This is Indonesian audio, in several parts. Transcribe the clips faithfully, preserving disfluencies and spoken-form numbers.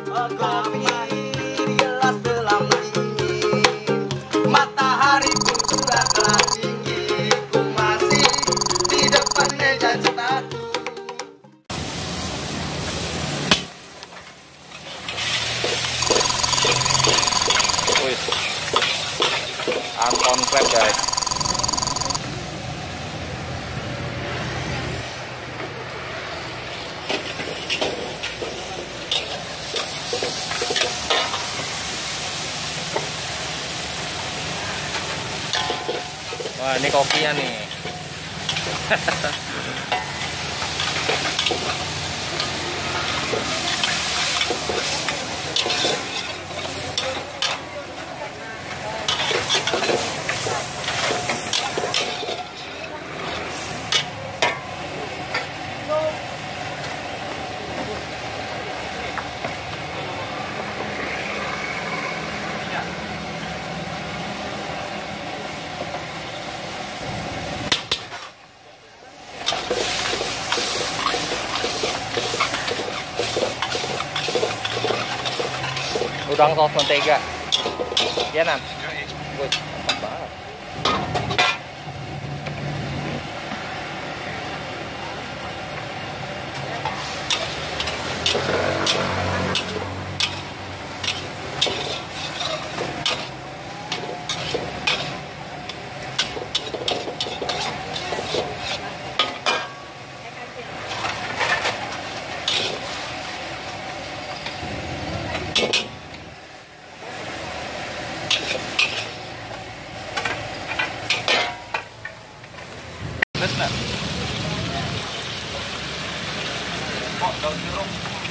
Kopi gelas telah mendingin, matahari pun sudah telah tinggi. Ku masih di depan meja cetak. Wih, Anton Crab guys. Wah, ini kopinya nih. Udang saus mentega. Ya, Nan? Wih, mantap banget. Terus nak? Oh, daun jeruk.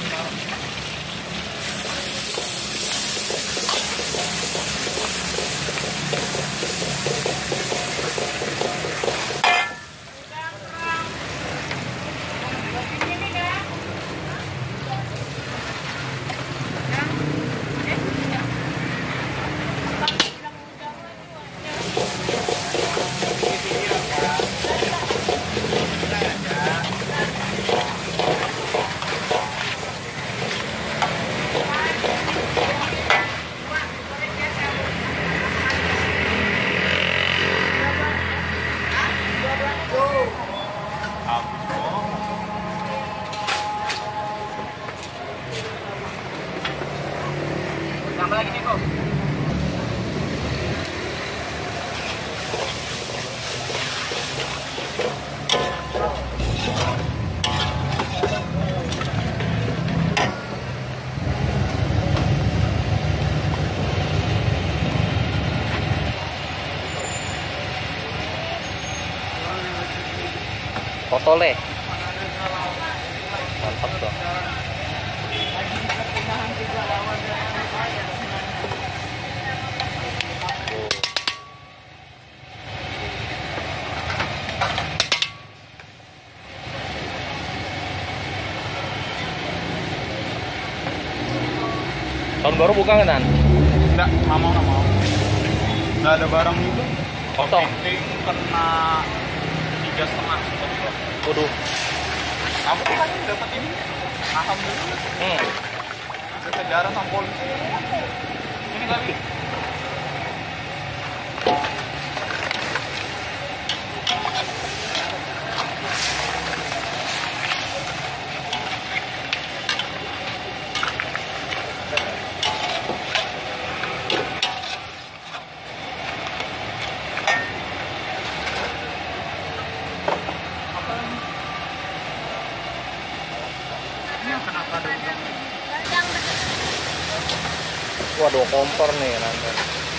Tambah lagi nih kok. Kotole. Mantap dong. Tahun baru buka nggak, Nan? Enggak, nggak mau, nggak mau. Nggak ada barang juga. Kosong. Penting kena tiga setengah. Waduh. Kamu kan dapat ini? Alhamdulillah. Hmm. Ada kejaran sama polisi. Ini kali. Kenapa ada udang? Waduh, kompor nih nanti.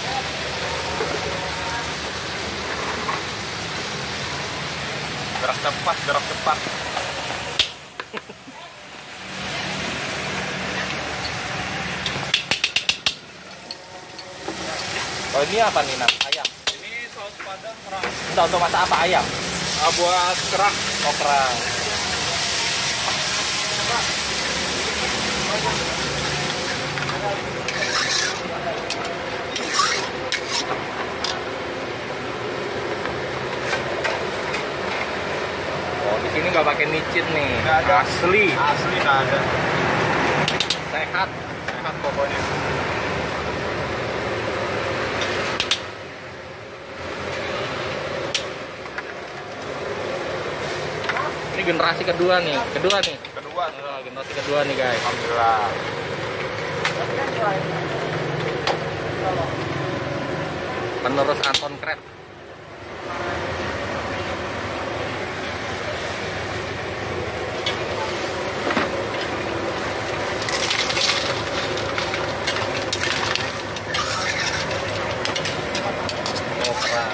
Gerak cepat, gerak cepat. Oh, ini apa nih, Nan? Ayam. Ini saus padang kerang. Entah untuk masak apa, ayam? Ah, buat kerang. Oh, kerang. Oh, di sini nggak pakai micin nih. Nggak ada. Asli. Asli nggak ada. Sehat. sehat pokoknya. Ini generasi kedua nih, kedua nih. Kedua. Oh, generasi kedua nih guys. Alhamdulillah. Penerus Anton Kret. Oh, keren.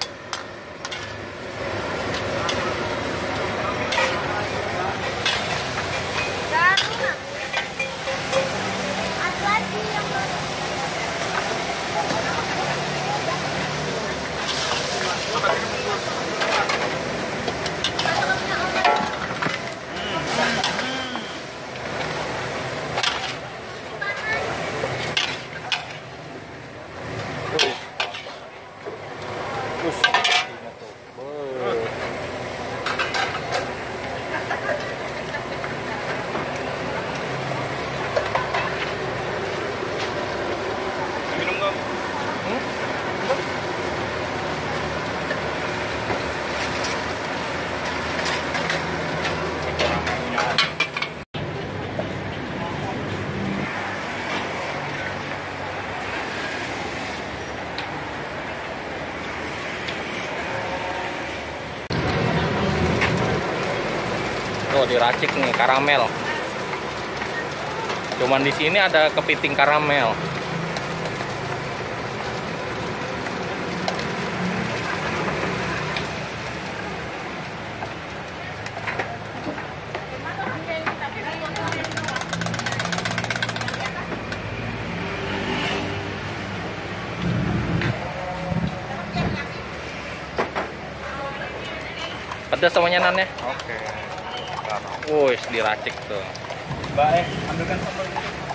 Push. Ini tuh. Wow. Minum nggak? Hmm? Tuh diracik nih karamel. Cuman di sini ada kepiting karamel. Pedas semuanya nannya. Oke. Wuih, diracik tuh. Mbak, eh, ambilkan sambal.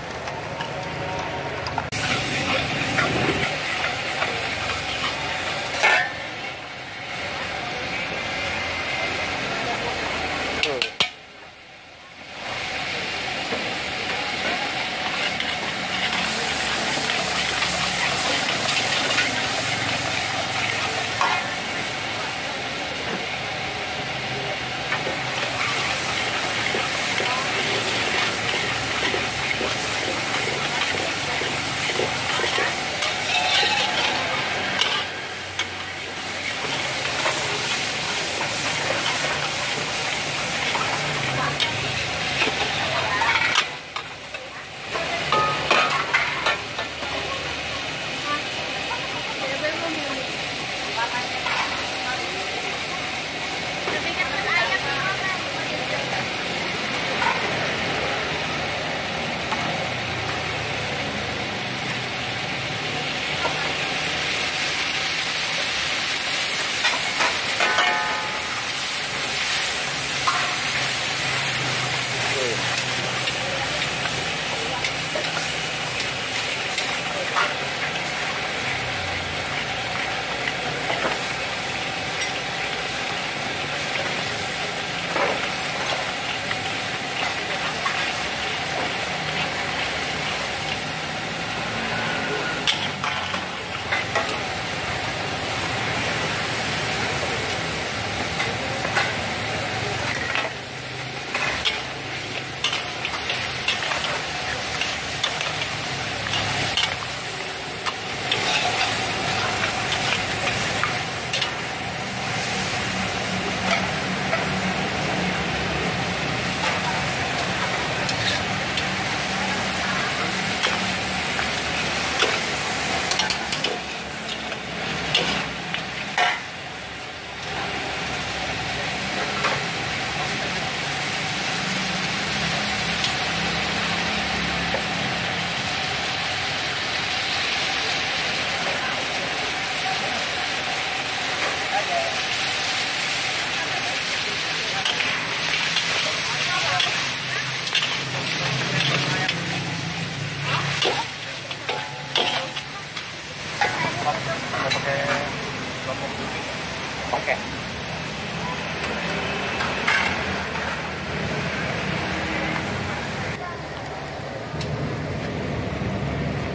Tuh.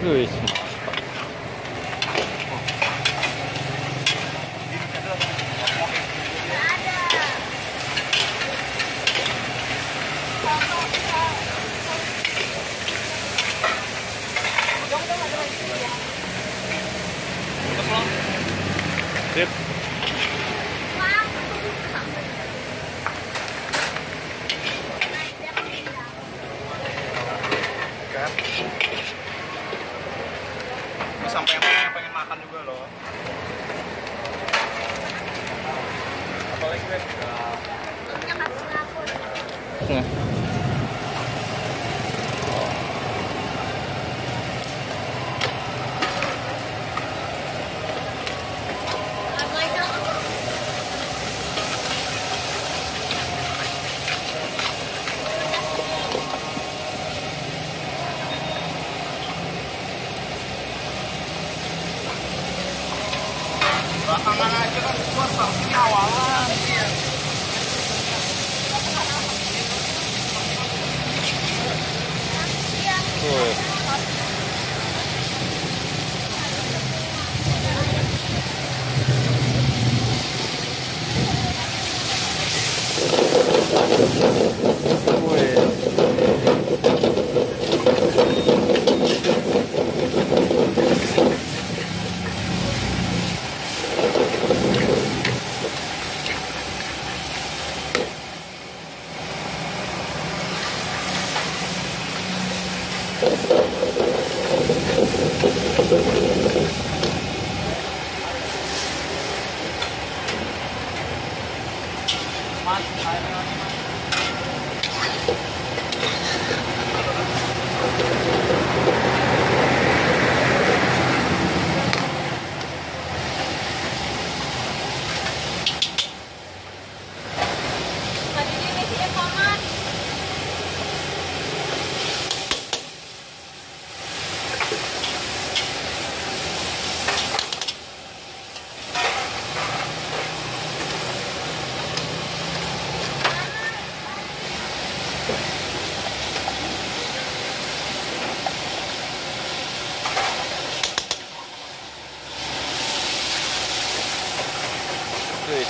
Wih. Sip. Kan? Ini sampai yang pengen, pengen makan juga loh. Apalagi Ben? Nah. Belakangan aja kan gua ini awalan. Wih. Mas, ayo mas. Wih.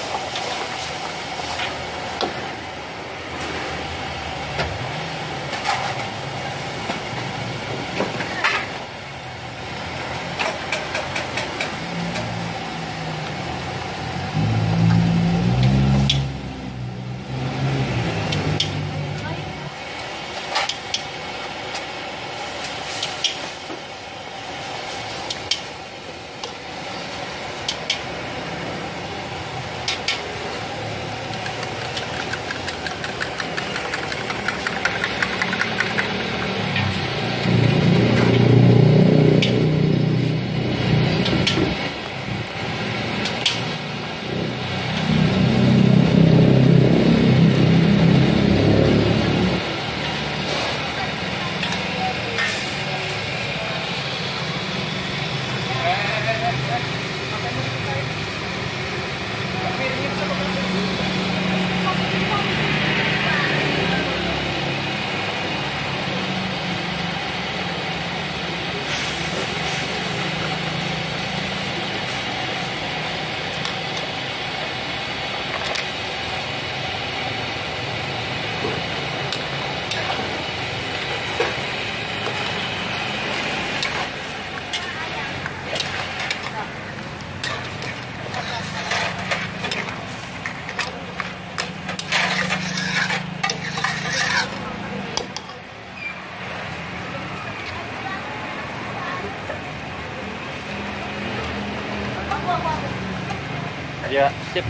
Ya, sip.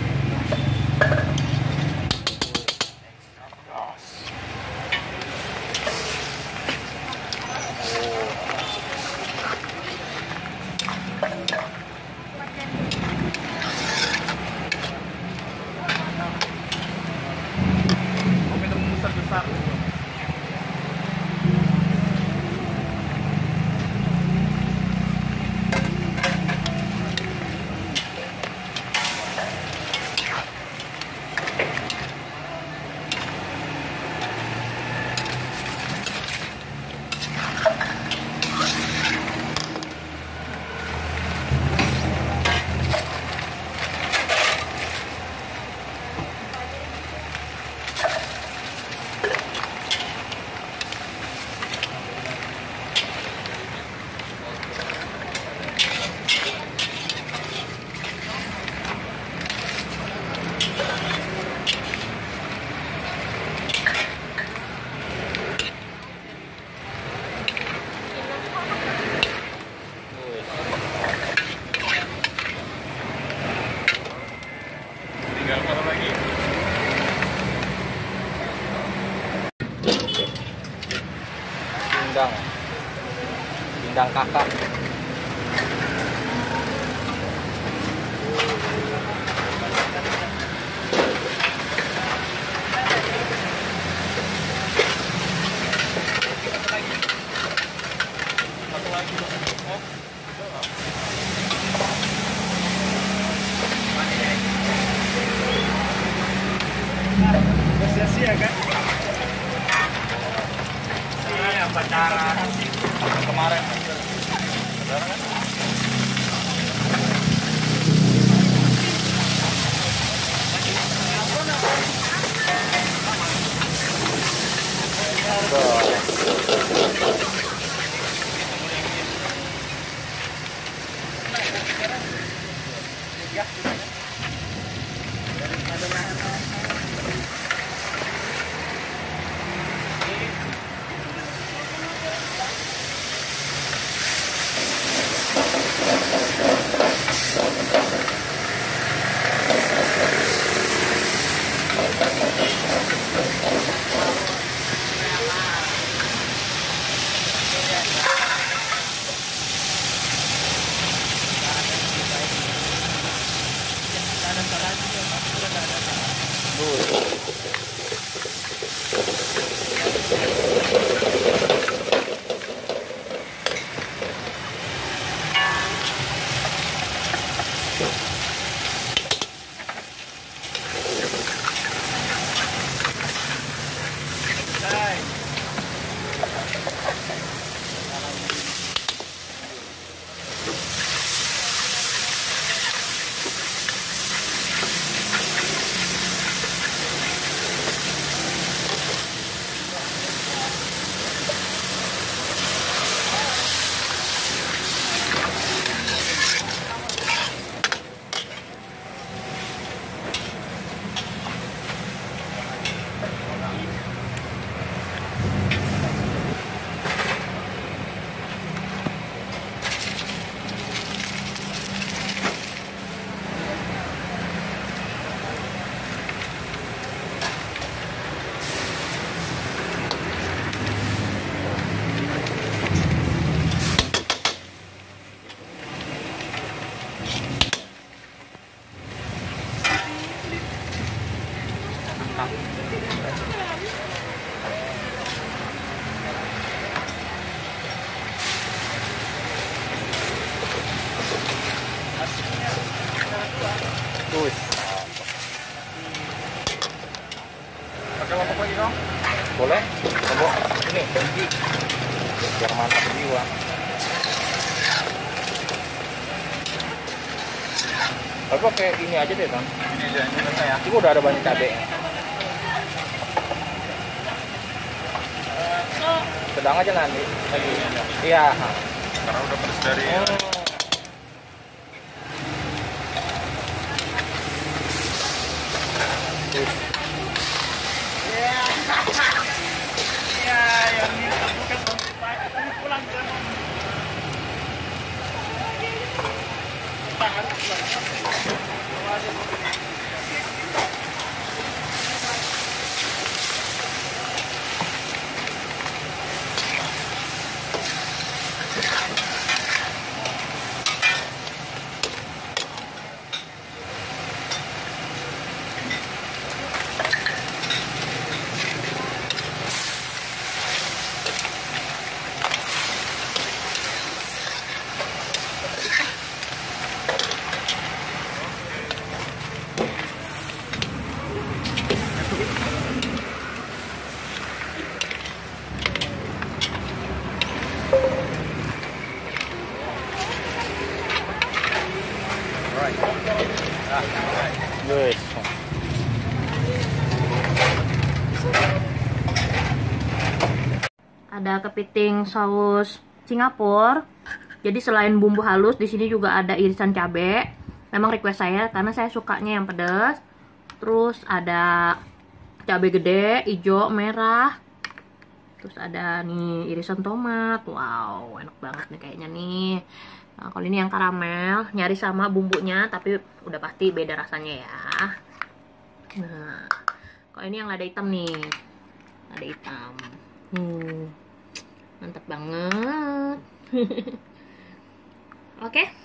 Kopi itu besar-besar. pindang. Pindang kakak. Sia-sia kan? Iya, pacaran kemarin. Saudara kan? Terus. Pakai lombok lagi dong? Boleh? Lombok ini berhenti. Biar mantap jiwa. Tapi pakai ini aja deh, Bang. Ini aja, ini selesai ya. Itu udah ada banyak cabenya. Sedang aja nanti. Lagi ini aja. Iya. Karena udah pedes dari Oh. Guys. Ada kepiting saus Singapura. Jadi selain bumbu halus, di sini juga ada irisan cabai. Memang request saya karena saya sukanya yang pedas. Terus ada cabai gede, hijau, merah. Terus ada nih irisan tomat. Wow, enak banget nih kayaknya nih. Nah, kalau ini yang karamel, nyari sama bumbunya, tapi udah pasti beda rasanya ya. Nah, kalau ini yang lada hitam nih, lada hitam. Hmm. Mantap banget. Oke.